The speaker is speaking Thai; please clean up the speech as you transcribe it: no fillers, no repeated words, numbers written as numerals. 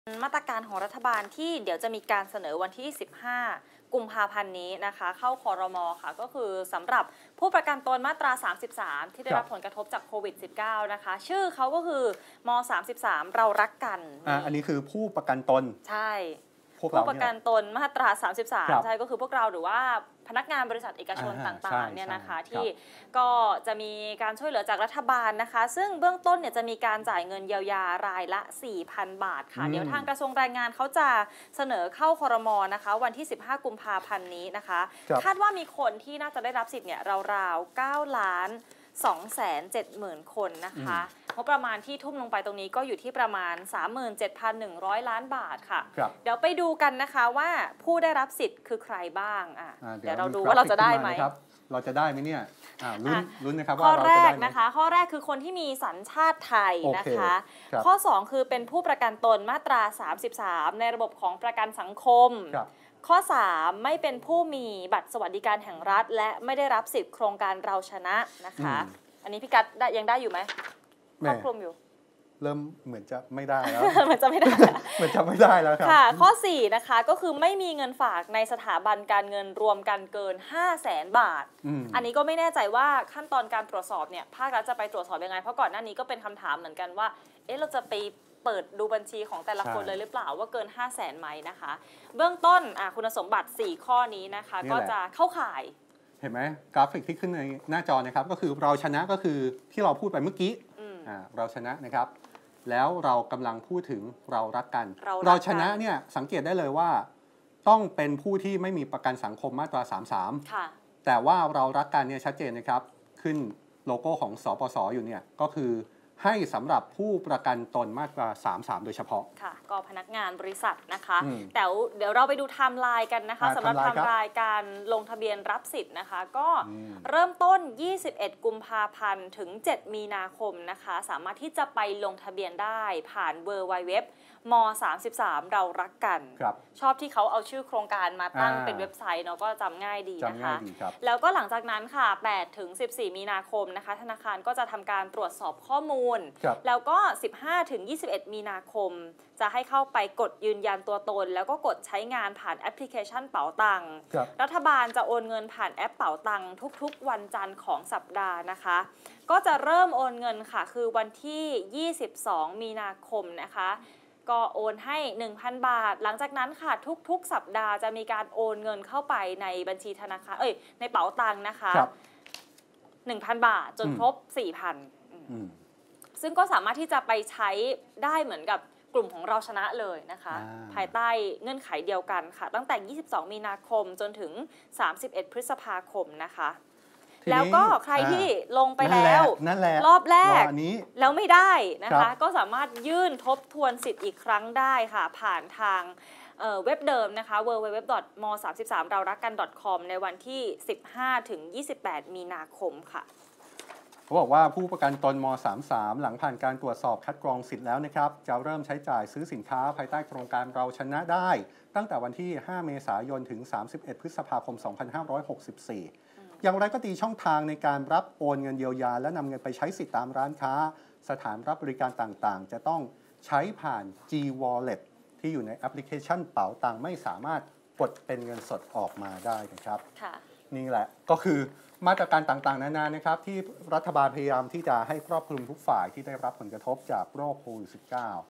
มาตรการของรัฐบาลที่เดี๋ยวจะมีการเสนอวันที่ 15 กุมภาพันธ์นี้นะคะเข้าครม.ค่ะก็คือสำหรับผู้ประกันตนมาตรา 33 ที่ได้รับผลกระทบจากโควิด -19 นะคะชื่อเขาก็คือม33 เรารักกันอันนี้คือผู้ประกันตนใช่ผู้ประกันตนมาตรา 33 ใช่ก็คือพวกเราหรือว่าพนักงานบริษัทเอกชนต่างๆเนี่ยนะคะที่ก็จะมีการช่วยเหลือจากรัฐบาลนะคะซึ่งเบื้องต้นเนี่ยจะมีการจ่ายเงินเยียวยารายละ 4,000 บาทค่ะเดี๋ยวทางกระทรวงแรงงานเขาจะเสนอเข้าครม.นะคะวันที่ 15 กุมภาพันธ์นี้นะคะคาดว่ามีคนที่น่าจะได้รับสิทธิ์เนี่ยราวๆ 9,270,000 คนนะคะงบประมาณที่ทุ่มลงไปตรงนี้ก็อยู่ที่ประมาณ 37,100 ล้านบาทค่ะเดี๋ยวไปดูกันนะคะว่าผู้ได้รับสิทธิ์คือใครบ้างเดี๋ยวเราดูว่าเราจะได้ไหมเราจะได้ไหมเนี่ยลุ้นนะครับว่าข้อแรกนะคะข้อแรกคือคนที่มีสัญชาติไทยนะคะข้อ2คือเป็นผู้ประกันตนมาตรา 33 ในระบบของประกันสังคมข้อ3ไม่เป็นผู้มีบัตรสวัสดิการแห่งรัฐและไม่ได้รับสิทธิ์โครงการเราชนะนะคะอันนี้พี่กัดยังได้อยู่ไหมครอบคลุมอยู่เริ่มเหมือนจะไม่ได้แล้วเหมือนจะไม่ได้เหมือนจะไม่ได้แล้วครับค่ะข้อ4นะคะก็คือไม่มีเงินฝากในสถาบันการเงินรวมกันเกิน 500,000 บาทอันนี้ก็ไม่แน่ใจว่าขั้นตอนการตรวจสอบเนี่ยภาครัฐจะไปตรวจสอบยังไงเพราะก่อนหน้านี้ก็เป็นคำถามเหมือนกันว่าเราจะไปเปิดดูบัญชีของแต่ละคนเลยหรือเปล่าว่าเกิน 500,000 ไหมนะคะเบื้องต้นคุณสมบัติ4ข้อนี้นะคะก็จะเข้าข่ายเห็นไหมกราฟิกที่ขึ้นในหน้าจอนะครับก็คือเราชนะก็คือที่เราพูดไปเมื่อกี้เราชนะนะครับแล้วเรากำลังพูดถึงเรารักกันเราชนะเนี่ยสังเกตได้เลยว่าต้องเป็นผู้ที่ไม่มีประกันสังคมมาตรา 33แต่ว่าเรารักกันเนี่ยชัดเจนนะครับขึ้นโลโก้ของสปส.อยู่เนี่ยก็คือให้สำหรับผู้ประกันตนมาตรา 33 โดยเฉพาะค่ะก็พนักงานบริษัทนะคะแต่เดี๋ยวเราไปดูไทม์ไลน์กันนะคะสำหรับไทม์ไลน์การลงทะเบียนรับสิทธิ์นะคะก็เริ่มต้น 21 กุมภาพันธ์ถึง 7 มีนาคมนะคะสามารถที่จะไปลงทะเบียนได้ผ่าน wwwม33เรารักกันชอบที่เขาเอาชื่อโครงการมาตั้งเป็นเว็บไซต์เนาะก็จำง่ายดีนะคะแล้วก็หลังจากนั้นค่ะ8ถึง14 มีนาคมนะคะธนาคารก็จะทำการตรวจสอบข้อมูลแล้วก็15ถึง21 มีนาคมจะให้เข้าไปกดยืนยันตัวตนแล้วก็กดใช้งานผ่านแอปพลิเคชันเป๋าตังค์รัฐบาลจะโอนเงินผ่านแอปเป๋าตังค์ทุกๆวันจันทร์ของสัปดาห์นะคะก็จะเริ่มโอนเงินค่ะคือวันที่22 มีนาคมนะคะก็โอนให้ 1,000 บาทหลังจากนั้นค่ะทุกๆสัปดาห์จะมีการโอนเงินเข้าไปในบัญชีธนาคารในเป๋าตังค์นะคะ 1,000 บาทจนครบ 4,000 ซึ่งก็สามารถที่จะไปใช้ได้เหมือนกับกลุ่มของเราชนะเลยนะคะภายใต้เงื่อนไขเดียวกันค่ะตั้งแต่ 22 มีนาคมจนถึง 31 พฤษภาคมนะคะแล้วก็ใครที่ลงไปแล้วรอบแรกแล้วไม่ได้นะคะก็สามารถยื่นทบทวนสิทธิ์อีกครั้งได้ค่ะผ่านทางเว็บเดิมนะคะ www.mo33raurakan.com ในวันที่ 15-28 มีนาคมค่ะเขาบอกว่าผู้ประกันตนม33หลังผ่านการตรวจสอบคัดกรองสิทธิ์แล้วนะครับจะเริ่มใช้จ่ายซื้อสินค้าภายใต้โครงการเราชนะได้ตั้งแต่วันที่ 5 เมษายนถึง 31 พฤษภาคม 2564อย่างไรก็ดีช่องทางในการรับโอนเงินเยียวยาและนำเงินไปใช้สิทธิ์ตามร้านค้าสถานรับบริการต่างๆจะต้องใช้ผ่าน G-Wallet ที่อยู่ในแอปพลิเคชันเป๋าตังค์ไม่สามารถกดเป็นเงินสดออกมาได้นะครับนี่แหละก็คือมาตรการต่างๆนานานะครับที่รัฐบาลพยายามที่จะให้ครอบคลุมทุกฝ่ายที่ได้รับผลกระทบจากโรคโควิด -19